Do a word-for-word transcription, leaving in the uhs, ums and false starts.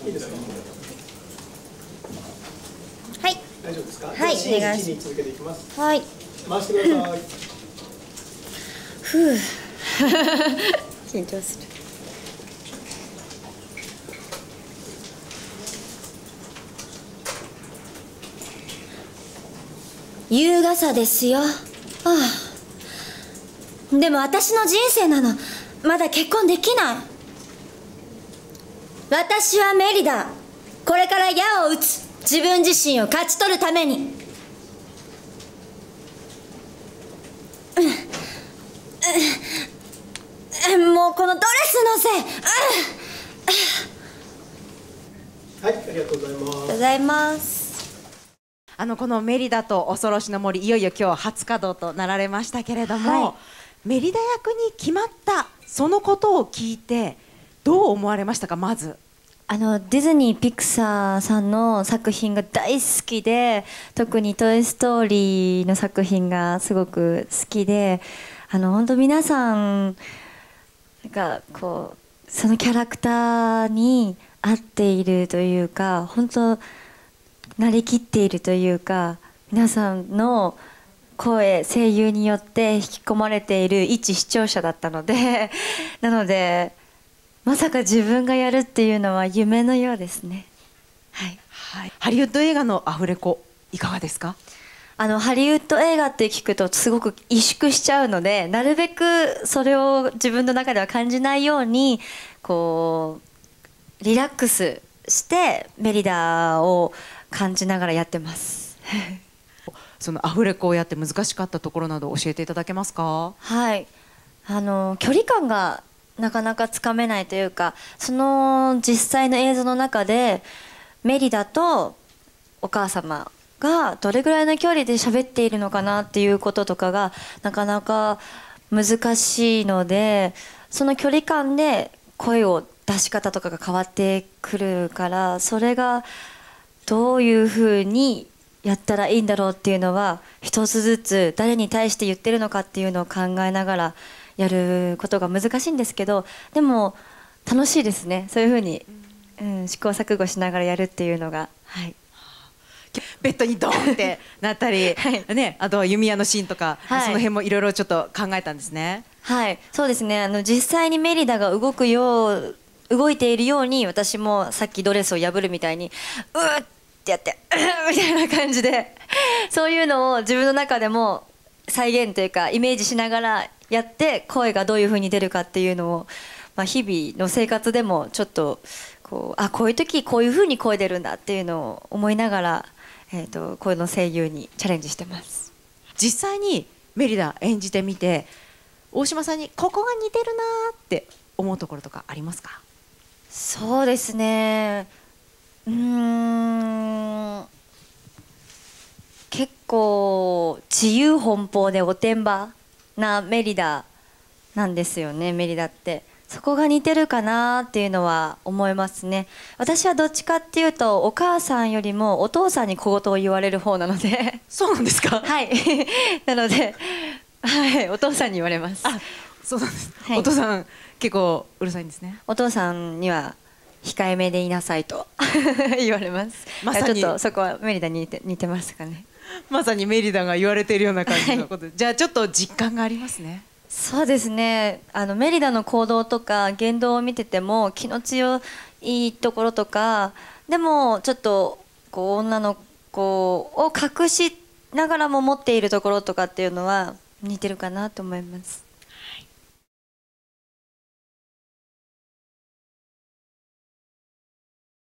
いいですか。 はい。 大丈夫ですか。 はい、お願いします。 続けていきます。 はい。 回してください。 ふう。緊張する。優雅さですよ。ああ。でも私の人生なの。まだ結婚できない。私はメリダ。これから矢を打つ。自分自身を勝ち取るために。もうこのドレスのせい。 はい、ありがとうございます。ありがとうございます。 あのこのメリダと恐ろしの森、いよいよ今日初稼働となられましたけれども、はい、メリダ役に決まったそのことを聞いてどう思われましたか。まずあのディズニー・ピクサーさんの作品が大好きで、特に「トイ・ストーリー」の作品がすごく好きで、あの本当皆さんがこうそのキャラクターに合っているというか、本当なりきっているというか、皆さんの声声優によって引き込まれている一視聴者だったのでなのでまさか自分がやるっていうのは夢のようですね。はい、 はい、ハリウッド映画のアフレコいかがですか。 あのハリウッド映画って聞くとすごく萎縮しちゃうので、なるべくそれを自分の中では感じないようにこうリラックスしてメリダを感じながらやってますそのアフレコをやって難しかったところなど教えていただけますか。 はい、あの距離感がなかなかつかめないというか、その実際の映像の中でメリダとお母様がどれぐらいの距離で喋っているのかなっていうこととかがなかなか難しいので、その距離感で声を出し方とかが変わってくるから、それがどういうふうにやったらいいんだろうっていうのは一つずつ誰に対して言ってるのかっていうのを考えながらやることが難しいんですけど、でも楽しいですね。そういうふうに、うん、試行錯誤しながらやるっていうのが、はい、 ベッドにドーンってなったり、はい、ね、あとは弓矢のシーンとか、はい、その辺もいろいろちょっと考えたんですね。 はい、そうですね。あの実際にメリダが動くよう動いているように、私もさっきドレスを破るみたいにうーってやってうーみたいな感じでそういうのを自分の中でも再現というかイメージしながらやって、声がどういう風に出るかっていうのを、まあ、日々の生活でもちょっとこう、あ、こういう時こういう風に声出るんだっていうのを思いながら、えーと、声の声優にチャレンジしてます。 実際にメリダ演じてみて大島さんにここが似てるなーって思うところとかありますか。 そうですね、うーん、結構自由奔放でおてんばなメリダなんですよね。メリダってそこが似てるかなっていうのは思いますね。私はどっちかっていうとお母さんよりもお父さんに小言を言われる方なのでそうなんですか。 はいなので、はい、お父さんに言われます。 あ、そうなんです、はい、お父さん結構うるさいんですね。 お父さんには控えめでいなさいと言われます。 まさにちょっとそこはメリダに似て、似てますかね。 まさにメリダが言われているような感じのこと、はい、じゃあちょっと実感がありますね。 そうですね、あのメリダの行動とか言動を見てても気の強いところとか、でもちょっとこう女の子を隠しながらも持っているところとかっていうのは似てるかなと思います。